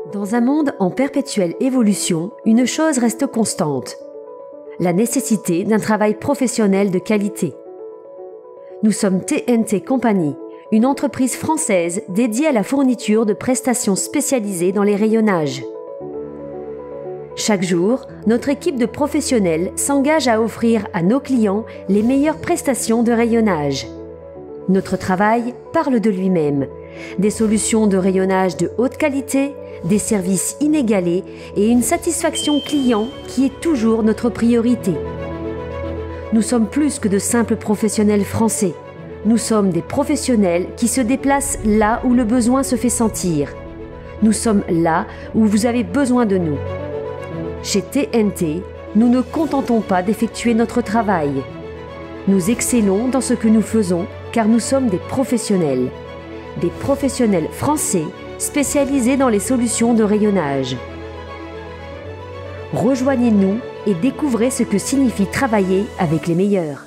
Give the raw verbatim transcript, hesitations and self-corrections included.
Dans un monde en perpétuelle évolution, une chose reste constante: la nécessité d'un travail professionnel de qualité. Nous sommes T N T Company, une entreprise française dédiée à la fourniture de prestations spécialisées dans les rayonnages. Chaque jour, notre équipe de professionnels s'engage à offrir à nos clients les meilleures prestations de rayonnage. Notre travail parle de lui-même: des solutions de rayonnage de haute qualité, des services inégalés et une satisfaction client qui est toujours notre priorité. Nous sommes plus que de simples professionnels français. Nous sommes des professionnels qui se déplacent là où le besoin se fait sentir. Nous sommes là où vous avez besoin de nous. Chez T N T, nous ne contentons pas d'effectuer notre travail. Nous excellons dans ce que nous faisons car nous sommes des professionnels. Des professionnels français spécialisés dans les solutions de rayonnage. Rejoignez-nous et découvrez ce que signifie travailler avec les meilleurs.